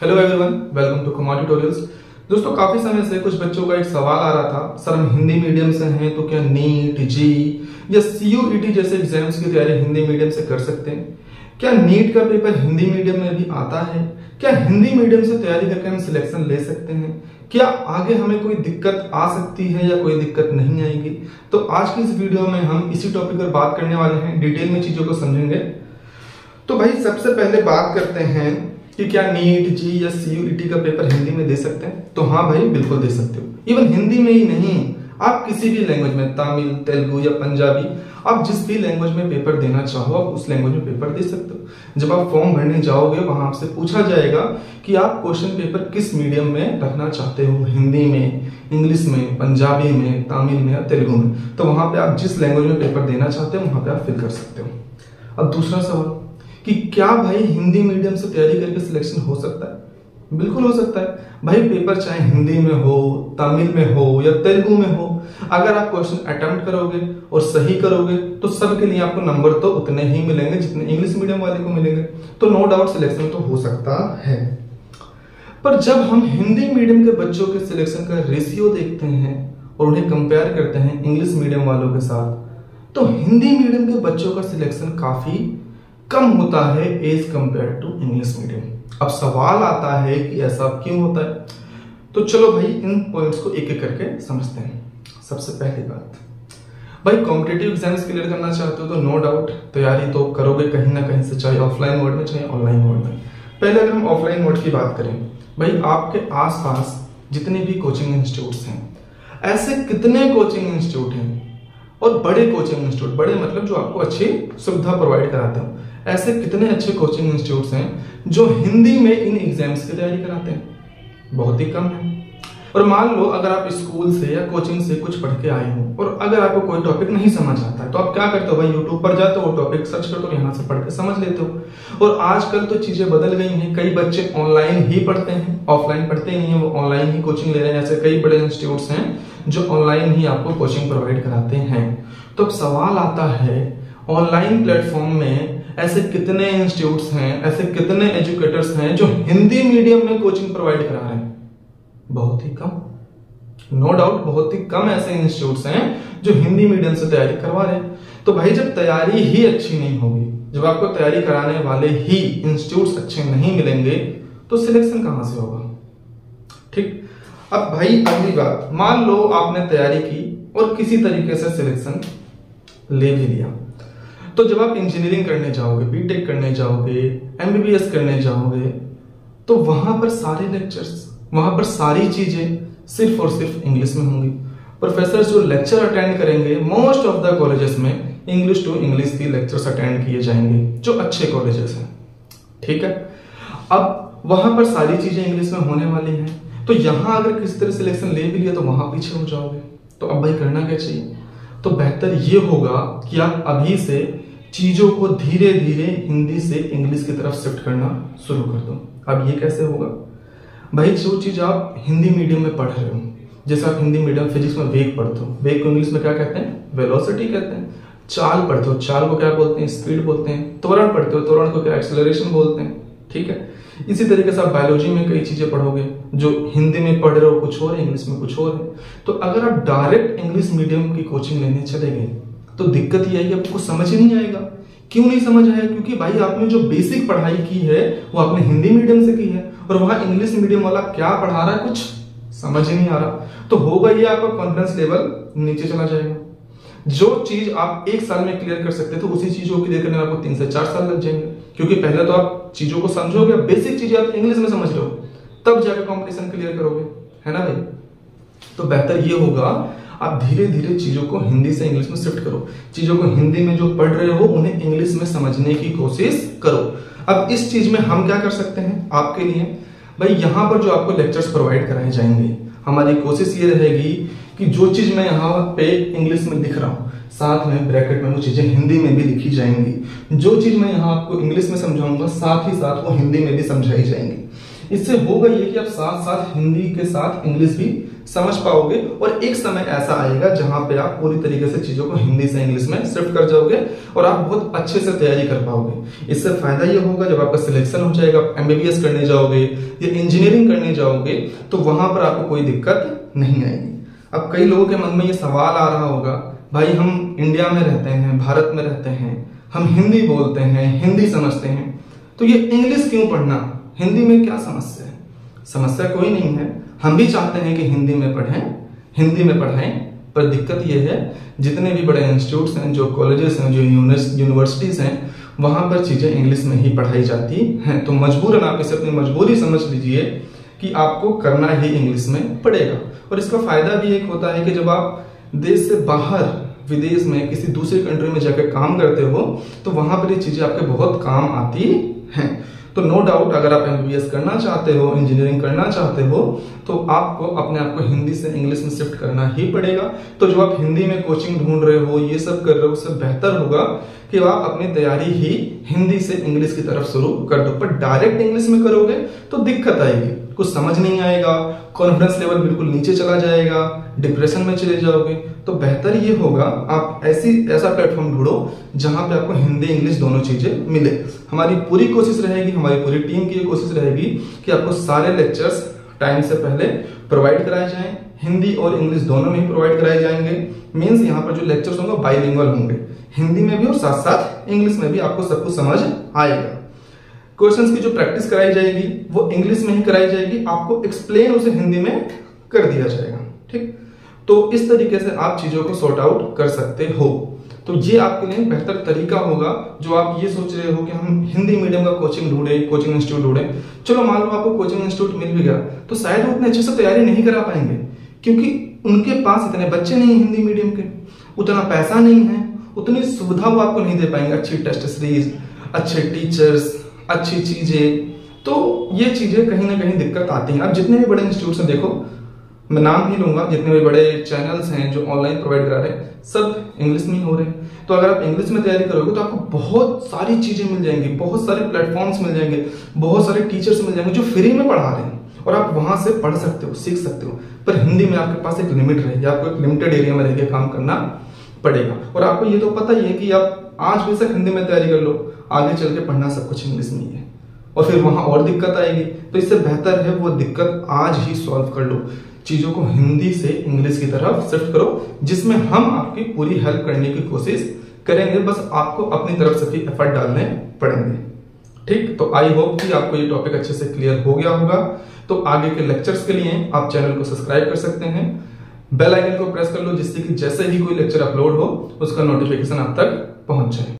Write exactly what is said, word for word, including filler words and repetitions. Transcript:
Hello everyone, welcome to Kumar tutorials. दोस्तों, काफी समय से कुछ बच्चों का एक सवाल आ रहा था, सर हम हिंदी मीडियम से हैं तो क्या नीट, जी या सीयूईटी जैसे एग्जाम्स की तैयारी हिंदी मीडियम से कर सकते हैं? क्या नीट का पेपर हिंदी मीडियम में भी आता है? क्या हिंदी मीडियम से तैयारी करके हम सिलेक्शन ले सकते हैं? क्या आगे हमें कोई दिक्कत आ सकती है या कोई दिक्कत नहीं आएगी? तो आज की इस वीडियो में हम इसी टॉपिक पर बात करने वाले हैं, डिटेल में चीजों को समझेंगे। तो भाई सबसे पहले बात करते हैं कि क्या नीट, जी या सीयूईटी का पेपर हिंदी में दे सकते हैं? तो हाँ भाई, बिल्कुल दे सकते हो। इवन हिंदी में ही नहीं, आप किसी भी लैंग्वेज में, तमिल, तेलुगु या पंजाबी, आप जिस भी लैंग्वेज में पेपर देना चाहो आप उस लैंग्वेज में पेपर दे सकते हो। जब आप फॉर्म भरने जाओगे वहां आपसे पूछा जाएगा कि आप क्वेश्चन पेपर किस मीडियम में रखना चाहते हो, हिंदी में, इंग्लिश में, पंजाबी में, तमिल में या तेलुगु में। तो वहां पे आप जिस लैंग्वेज में पेपर देना चाहते हो वहां पे आप फिल कर सकते हो। अब दूसरा सवाल कि क्या भाई हिंदी मीडियम से तैयारी करके सिलेक्शन हो सकता है? बिल्कुल हो सकता है भाई। पेपर चाहे हिंदी में हो, तमिल में हो या तेलुगु में हो, अगर आप क्वेश्चन अटेम्प्ट करोगे और सही करोगे तो सबके लिए आपको नंबर तो उतने ही मिलेंगे जितने इंग्लिश मीडियम वाले को मिलेंगे। तो नो डाउट सिलेक्शन तो हो सकता है। पर जब हम हिंदी मीडियम के बच्चों के सिलेक्शन का रेशियो देखते हैं और उन्हें कंपेयर करते हैं इंग्लिश मीडियम वालों के साथ, तो हिंदी मीडियम के बच्चों का सिलेक्शन काफी कम होता है as compare to English medium. अब सवाल आता है कि ऐसा क्यों होता है? तो चलो भाई इन पॉइंट्स को एक एक करके समझते हैं। सबसे पहली बात भाई, कॉम्पिटिटिव एग्जाम्स क्लियर करना चाहते हो तो नो डाउट तैयारी तो करोगे कहीं ना कहीं से, चाहे ऑफलाइन मोड में चाहे ऑनलाइन मोड में। पहले अगर हम ऑफलाइन मोड की बात करें, भाई आपके आसपास जितने भी कोचिंग इंस्टीट्यूट्स हैं, ऐसे कितने कोचिंग इंस्टीट्यूट हैं और बड़े कोचिंग इंस्टीट्यूट, बड़े मतलब जो आपको अच्छी सुविधा प्रोवाइड कराते हो, ऐसे कितने अच्छे कोचिंग इंस्टीट्यूट्स हैं जो हिंदी में इन एग्जाम्स की तैयारी कराते हैं? बहुत ही कम है। और मान लो अगर आप स्कूल से या कोचिंग से कुछ पढ़ के आए हो और अगर आपको कोई टॉपिक नहीं समझ आता है तो आप क्या करते हो भाई, यूट्यूब पर जाते हो, टॉपिक सर्च करते हो, यहाँ से पढ़ के समझ लेते हो। और आजकल तो चीजें बदल गई हैं, कई बच्चे ऑनलाइन ही पढ़ते हैं, ऑफलाइन पढ़ते नहीं है, वो ऑनलाइन ही कोचिंग ले रहे हैं। ऐसे कई बड़े इंस्टीट्यूट्स हैं जो ऑनलाइन ही आपको कोचिंग प्रोवाइड कराते हैं। तो अब सवाल आता है, ऑनलाइन प्लेटफॉर्म में ऐसे कितने इंस्टीट्यूट्स हैं, ऐसे कितने एजुकेटर्स हैं जो हिंदी मीडियम में कोचिंग प्रोवाइड करा रहे हैं? बहुत ही कम। नो डाउट बहुत ही कम ऐसे इंस्टीट्यूट्स हैं जो हिंदी मीडियम से तैयारी करवा रहे हैं। तो भाई जब तैयारी ही अच्छी नहीं होगी, जब आपको तैयारी कराने वाले ही इंस्टीट्यूट्स अच्छे नहीं मिलेंगे तो सिलेक्शन कहां से होगा? ठीक। अब भाई अगली बात, मान लो आपने तैयारी की और किसी तरीके से सिलेक्शन ले भी लिया, तो जब आप इंजीनियरिंग करने जाओगे, बीटेक करने जाओगे, एमबीबीएस करने जाओगे, तो वहां पर सारे लेक्चर्स, वहां पर सारी चीजें सिर्फ और सिर्फ इंग्लिश में होंगी। प्रोफेसर जो लेक्चर अटेंड करेंगे, मोस्ट ऑफ द कॉलेजेस में इंग्लिश टू इंग्लिश की लेक्चर्स अटेंड किए जाएंगे जो अच्छे कॉलेजेस हैं। ठीक है। अब वहां पर सारी चीजें इंग्लिश में होने वाली हैं, तो यहां अगर किसी तरह सिलेक्शन ले भी लिया तो वहां पीछे हो जाओगे। तो अब भाई करना क्या चाहिए? तो बेहतर ये होगा कि आप अभी से चीजों को धीरे धीरे हिंदी से इंग्लिश की तरफ शिफ्ट करना शुरू कर दो। अब ये कैसे होगा भाई? जो चीज आप हिंदी मीडियम में पढ़ रहे हो, जैसे आप हिंदी मीडियम फिजिक्स में वेग पढ़ते हो, वेग को इंग्लिश में क्या कहते हैं? वेलोसिटी कहते हैं। चाल पढ़ते हो, चाल को क्या बोलते हैं? स्पीड बोलते हैं। त्वरण पढ़ते हो, त्वरण को क्या एक्सेलरेशन बोलते हैं। ठीक है। इसी तरीके से आप बायोलॉजी में कई चीजें पढ़ोगे, जो हिंदी में पढ़ रहे हो कुछ और है, इंग्लिश में कुछ और है। तो अगर आप डायरेक्ट इंग्लिश मीडियम की कोचिंग लेने चले गए तो दिक्कत ये आएगी, आपको समझ ही नहीं आएगा। क्यों नहीं समझ आया? क्योंकि भाई आपने जो बेसिक पढ़ाई की है वो आपने हिंदी मीडियम से की है और वहां इंग्लिश मीडियम वाला क्या पढ़ा रहा है कुछ समझ ही नहीं आ रहा। तो होगा ये, आपका कॉन्फिडेंस लेवल नीचे चला जाएगा। जो चीज आप एक साल में क्लियर कर सकते थे उसी चीज को क्लियर करने में आपको तीन से चार साल लग जाएंगे, क्योंकि पहले तो आप चीजों को समझोगे, बेसिक चीजें आप इंग्लिश में समझ रहे हो, तब जाकर कॉम्पिटिशन क्लियर करोगे, है ना भाई? तो बेहतर ये होगा आप धीरे धीरे चीजों को हिंदी से इंग्लिश में शिफ्ट करो। चीजों को हिंदी में जो पढ़ रहे हो उन्हें इंग्लिश में समझने की कोशिश करो। अब इस चीज में हम क्या कर सकते हैं आपके लिए? भाई यहाँ पर जो आपको लेक्चर्स प्रोवाइड कराए जाएंगे, हमारी कोशिश ये रहेगी कि जो चीज मैं यहाँ पे इंग्लिश में लिख रहा हूँ, साथ में ब्रैकेट में वो चीजें हिंदी में भी लिखी जाएंगी। जो चीज मैं यहाँ आपको इंग्लिश में समझाऊंगा साथ ही साथ वो हिंदी में भी समझाई जाएंगी। इससे होगा ये कि आप साथ साथ हिंदी के साथ इंग्लिश भी समझ पाओगे और एक समय ऐसा आएगा जहां पे आप पूरी तरीके से चीजों को हिंदी से इंग्लिश में शिफ्ट कर जाओगे और आप बहुत अच्छे से तैयारी कर पाओगे। इससे फायदा ये होगा जब आपका सिलेक्शन हो जाएगा, एमबीबीएस करने जाओगे या इंजीनियरिंग करने जाओगे तो वहां पर आपको कोई दिक्कत नहीं आएगी। अब कई लोगों के मन में ये सवाल आ रहा होगा, भाई हम इंडिया में रहते हैं, भारत में रहते हैं, हम हिंदी बोलते हैं, हिंदी समझते हैं, तो ये इंग्लिश क्यों पढ़ना, हिंदी में क्या समस्या है? समस्या कोई नहीं है, हम भी चाहते हैं कि हिंदी में पढ़ें, हिंदी में पढ़ाएं, पर दिक्कत यह है जितने भी बड़े इंस्टीट्यूट्स हैं, जो कॉलेजेस हैं, जो यूनिवर्सिटीज हैं, वहां पर चीजें इंग्लिश में ही पढ़ाई जाती हैं। तो मजबूरन आप इसे अपनी मजबूरी समझ लीजिए कि आपको करना ही इंग्लिश में पड़ेगा। और इसका फायदा भी एक होता है कि जब आप देश से बाहर विदेश में किसी दूसरी कंट्री में जाकर काम करते हो तो वहां पर ये चीजें आपके बहुत काम आती हैं। तो नो डाउट अगर आप एमबीबीएस करना चाहते हो, इंजीनियरिंग करना चाहते हो, तो आपको अपने आप को हिंदी से इंग्लिश में शिफ्ट करना ही पड़ेगा। तो जो आप हिंदी में कोचिंग ढूंढ रहे हो, ये सब कर रहे हो, उससे बेहतर होगा कि आप अपनी तैयारी ही हिंदी से इंग्लिश की तरफ शुरू कर दो। पर डायरेक्ट इंग्लिश में करोगे तो दिक्कत आएगी, कुछ समझ नहीं आएगा, कॉन्फिडेंस लेवल बिल्कुल नीचे चला जाएगा, डिप्रेशन में चले जाओगे। तो बेहतर ये होगा आप ऐसी ऐसा प्लेटफॉर्म ढूंढो जहां पे आपको हिंदी इंग्लिश दोनों चीजें मिले। हमारी पूरी कोशिश रहेगी, हमारी पूरी टीम की कोशिश रहेगी कि आपको सारे लेक्चर्स टाइम से पहले प्रोवाइड कराए जाएं, हिंदी और इंग्लिश दोनों में ही प्रोवाइड कराए जाएंगे। मींस यहाँ पर जो लेक्चर्स होंगे बाइलिंगुअल होंगे, हिंदी में भी और साथ साथ इंग्लिश में भी आपको सब कुछ समझ आएगा। क्वेश्चंस की जो प्रैक्टिस कराई जाएगी वो इंग्लिश में ही कराई जाएगी, आपको एक्सप्लेन उसे हिंदी में कर दिया जाएगा। ठीक, तो इस तरीके से आप चीजों को सॉर्ट आउट कर सकते हो। तो ये आपके लिए बेहतर तरीका होगा। जो आप ये सोच रहे हो कि हम हिंदी मीडियम का कोचिंग ढूंढे, कोचिंग इंस्टीट्यूट ढूंढे, चलो मान लो आपको कोचिंग इंस्टीट्यूट मिल भी गया तो शायद वो उतने अच्छे से तैयारी नहीं करा पाएंगे क्योंकि उनके पास इतने बच्चे नहीं हिंदी मीडियम के, उतना पैसा नहीं है, उतनी सुविधा वो आपको नहीं दे पाएंगे, अच्छी टेस्ट सीरीज, अच्छे टीचर्स, अच्छी चीजें। तो ये चीजें कहीं ना कहीं दिक्कत आती हैं। अब जितने भी बड़े इंस्टीट्यूट हैं, देखो मैं नाम ही लूंगा, जितने भी बड़े चैनल्स हैं जो ऑनलाइन प्रोवाइड करा रहे हैं सब इंग्लिश में ही हो रहे हैं। तो अगर आप इंग्लिश में तैयारी करोगे तो आपको बहुत सारी चीजें मिल जाएंगी, बहुत सारे प्लेटफॉर्म्स मिल जाएंगे, बहुत सारे टीचर्स मिल जाएंगे जो फ्री में पढ़ा रहे हैं और आप वहां से पढ़ सकते हो, सीख सकते हो। पर हिंदी में आपके पास एक लिमिट रहेगी, आपको एक लिमिटेड एरिया में रहकर काम करना पड़ेगा। और आपको ये तो पता ही है कि आप आज भी से हिंदी में तैयारी कर लो, आगे चल के पढ़ना सब कुछ इंग्लिश में ही है और फिर वहां और दिक्कत आएगी। तो इससे बेहतर है वो दिक्कत आज ही सॉल्व कर लो, चीजों को हिंदी से इंग्लिश की तरफ शिफ्ट करो, जिसमें हम आपकी पूरी हेल्प करने की कोशिश करेंगे। बस आपको अपनी तरफ से भी एफर्ट डालने पड़ेंगे। ठीक, तो आई होप कि आपको ये टॉपिक अच्छे से क्लियर हो गया होगा। तो आगे के लेक्चर्स के लिए आप चैनल को सब्सक्राइब कर सकते हैं, बेल आइकन को प्रेस कर लो जिससे कि जैसे ही कोई लेक्चर अपलोड हो उसका नोटिफिकेशन आप तक पहुंच जाए।